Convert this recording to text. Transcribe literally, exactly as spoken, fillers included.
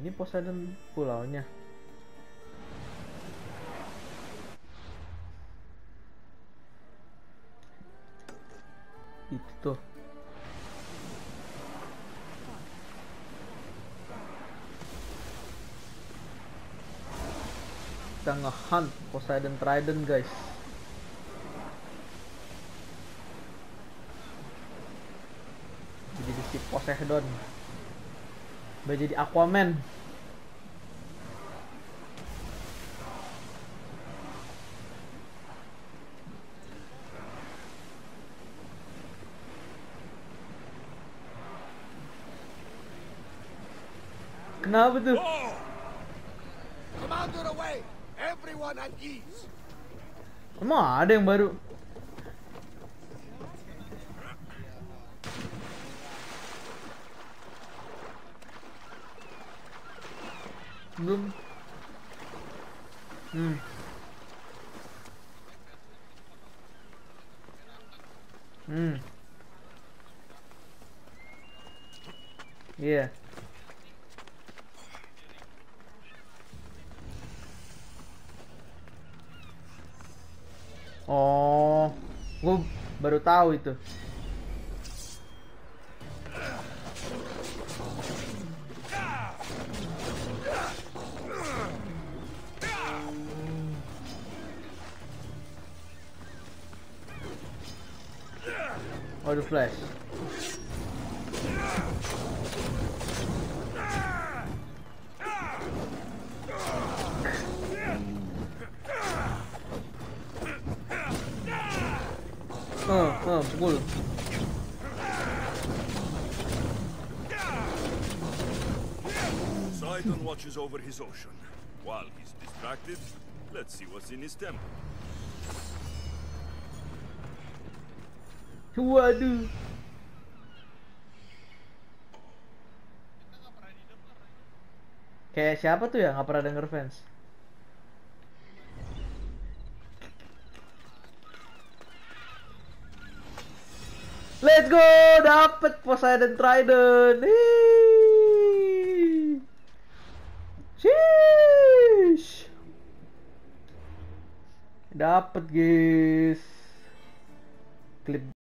Ini Poseidon pulaunya. Itu tuh. Kita nge-hunt Poseidon Trident, guys. Jadi si Poseidon. Udah jadi Aquaman. Kenapa tuh? Commander away! Everyone at ease! Emang ada yang baru? Belum. Hmm. Hmm. Iya. Yeah. Oh, gue baru tahu itu. Oh, the flash. Oh, oh, pukul. Poseidon watches over his ocean. While he's distracted, let's see what's in his temple. Waduh. Kayak siapa tuh ya nggak pernah denger fans? Let's go, dapet Poseidon Trident. Hiii. Sheesh. Dapet guys. Klip